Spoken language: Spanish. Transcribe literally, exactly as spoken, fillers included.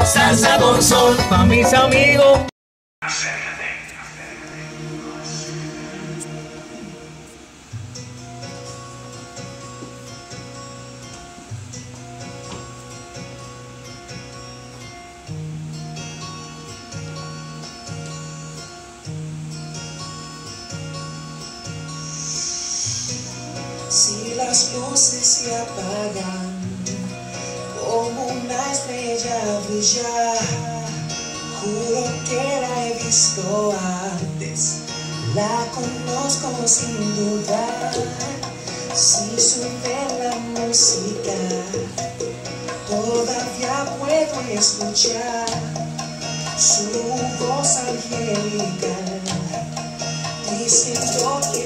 Salsa con son, pa' mis amigos. Si las luces se apagan, como una estrella brilla, juro que la he visto antes, la conozco sin dudar. Si sube la música, todavía puedo escuchar su voz angelical, diciendo que